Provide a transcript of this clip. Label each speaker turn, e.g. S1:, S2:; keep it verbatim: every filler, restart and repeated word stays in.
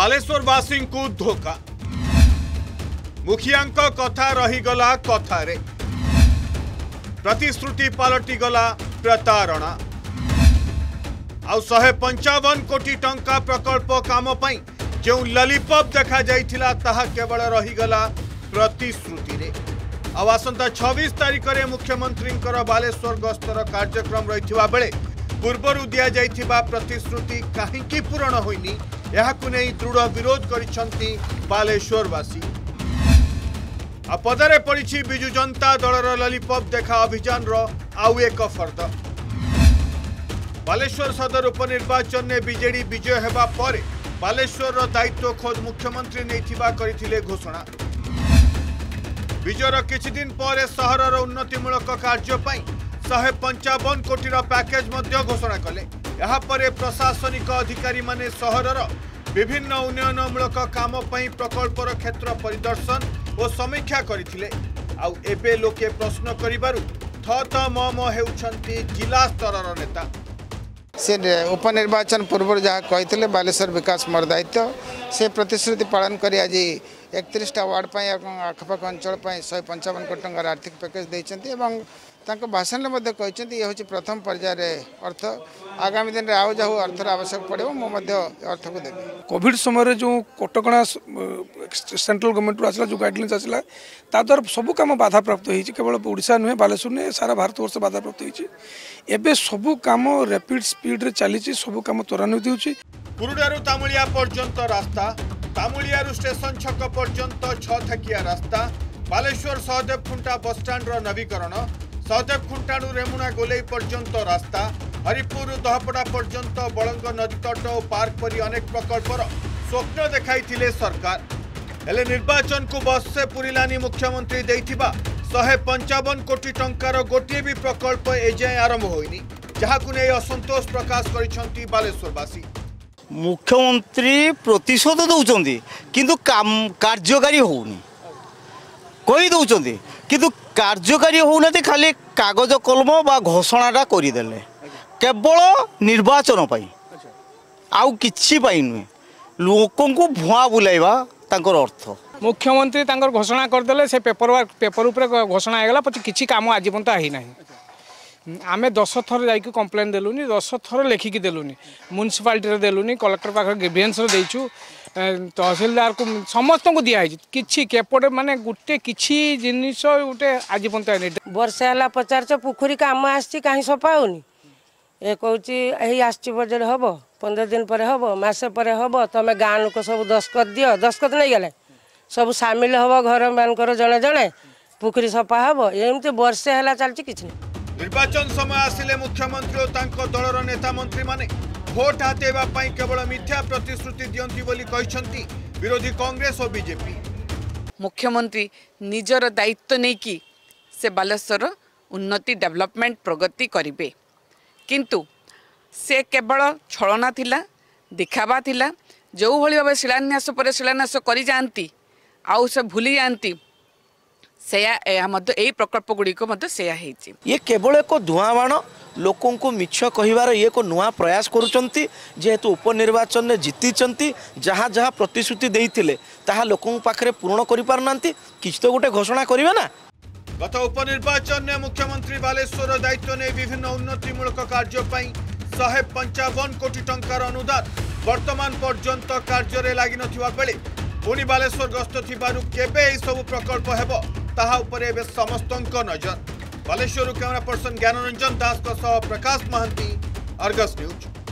S1: बालेश्वरवासी को धोखा मुखिया कथा रहीगला कथारे प्रतिश्रुति पलटि गला प्रतारणा आउ शहे पंचावन कोटी टंका प्रकल्प काम पई जो ललीपप देखा जाइथिला ताहा केवल रहीगला प्रतिश्रुति रे। आउ आसंता छब्बीस तारीख में मुख्यमंत्री बालेश्वर गस्तर कार्यक्रम रही बेले पूर्वर दि जाइथिबा प्रतिश्रुति काहींकी पूरण होइनी याकु नै दृढ़ विरोध करिसंती बालेश्वरवासी। आ पदरे पड़ी बिजु जनता दलर ललीपप देखा अभियान रो आउ एक फर्द। बालेश्वर सदर उपनिर्वाचन में बीजेडी विजय हेबा पर बालेश्वर दायित्व खोद मुख्यमंत्री नैथिबा करिथिले घोषणा। विजयर किछि दिन पर सहरर उन्नतिमूलक कार्य पई शहे पंचावन कोटी पैकेज मध्य घोषणा कले। यहाँ पर प्रशासनिक अधिकारी माने सहरर विभिन्न उन्नयनमूलक काम पई प्रकल्पर क्षेत्र परिदर्शन और समीक्षा करथिले। आउ एबे लोके प्रश्न करिबारु थ थ म म हेउछंती जिला स्तरर नेता।
S2: से उपनिर्वाचन पूर्व जहाँ कही बालेश्वर विकास मोर दायित्व से प्रतिश्रुति पालन कर आज एकतीसटा वार्ड पर आखपाख अंचल शहे पंचावन कोटी टंकार आर्थिक पैकेज देते भाषण में कहते ये हूँ प्रथम पर्यायर अर्थ आगामी दिन में आउ जाऊ अर्थर आवश्यक पड़ो मुझे अर्थ को देवी।
S3: कोविड समय जो कटकणा सेंट्रल गवर्नमेंट आसला जो गाइडलाइंस आसला ताद्वारा सबू कम बाधा प्राप्त होती केवल ओडिशा नुहे बालेश्वर नुहे सारा भारत वर्ष बाधा प्राप्त होती एबे सबू काम रैपिड स्पीड रे चली सबू कम त्वरान्वित होती।
S1: कुरुडारू तामुलिया पर्यंत रास्ता तामुलियारू स्टेशन छक पर्यंत छह थकिया रास्ता बालेश्वर सहदेव खुंटा बस स्टैंड रो नवीकरण सहदेव खुंटाणु रेमुणा गोलेई पर्यंत रास्ता हरिपुर दहपड़ा पर्यंत बलंग नदी तट और पार्क परी अनेक प्रकल्पर स्वप्न देखाई सरकार हेले निर्वाचन को बस से पुरिलानी मुख्यमंत्री देइथिबा शहे पंचावन कोटी टंकार गोटे भी प्रकल्प एजाए आरंभ होइनी जहाकु नै असंतोष प्रकाश करिसंती बालेश्वरवासी।
S4: मुख्यमंत्री प्रतिशोध दौरान किंतु कार्यकारी होनी कही दौरान किंतु कार्यकारी होना खाली कागज कलम बा घोषणाटा करदेले केवल निर्वाचन पाई आउ किछि पाई नुहे लोकों को भुआ बुलाइबा तांकर अर्थ।
S5: मुख्यमंत्री तांकर घोषणा करदेले से पेपर वर्क पेपर ऊपर घोषणा आगला पछे किछि काम आज पर्यंत आही नाही। आमे दस थर जाइक कंप्लेन देलुनी दस थर लेखिकी देलुनी म्युनिसिपालिटी रे देलुनी कलेक्टर पाख ग्रीवेंस रे देइछु तहसीलदार को समस्त को दिया किछि केपटे माने गुटे किछि जिनिस गुटे आज पर्यंत आनी
S6: वर्षा हला पचारछ पुखुरी काम आछि काहे सफा होनी ए कहूची एही आछि बजर हबो पंद्रह दिन पर हबो मासे पर हबो तमे गां लोक सब दस्खत दियो दस्खत नहीं गले सब शामिल हबो घर मानकर जणे जणे पुखुरी सफा हबो एमते वर्षे हला चलछि किछि
S1: निर्वाचन समय आसिले मुख्यमंत्री और तांको दलर नेता मंत्री माने भोट हातेबा पई केवल मिथ्या प्रतिश्रुति दियंती बोली कहिसंती विरोधी कांग्रेस और बीजेपी।
S7: मुख्यमंत्री निजर दायित्व नहीं कि से बालेश्वर उन्नति डेवलपमेंट प्रगति करिवे किंतु से केवल छलना थिला दिखावा थिला जो भली भाव शिलान्यास पर शिलान्यास करि जानती आउ से भूली जानती से प्रकल्प गुड़िक ये केवल एक धुआं बाण लोकों को मिछ कहिबार ये को नुआ प्रयास करुचंती जेहेतु उपनिर्वाचन में जीति जहाँ जहाँ प्रतिश्रुति देइथिले ताहा लोकों पाखरे पूर्ण करि पारनांती किछ तो गोटे घोषणा करिवे ना।
S1: गत उपनिर्वाचन में मुख्यमंत्री बालेश्वर दायित्व ने विभिन्न उन्नतिमूलक कार्य पई शहे पंचावन कोटी टंकार अनुदान वर्तमान पर्यंत कार्य लगी नथिबा बेले पुणी बालेश्वर गस्त थिबारु केबे एई सब प्रकल्प हेबो ताहा उपरे एबे समस्तंक नजर। Baleshwar camera person Gyanranjan Das Prakash Mahanti, Argus news.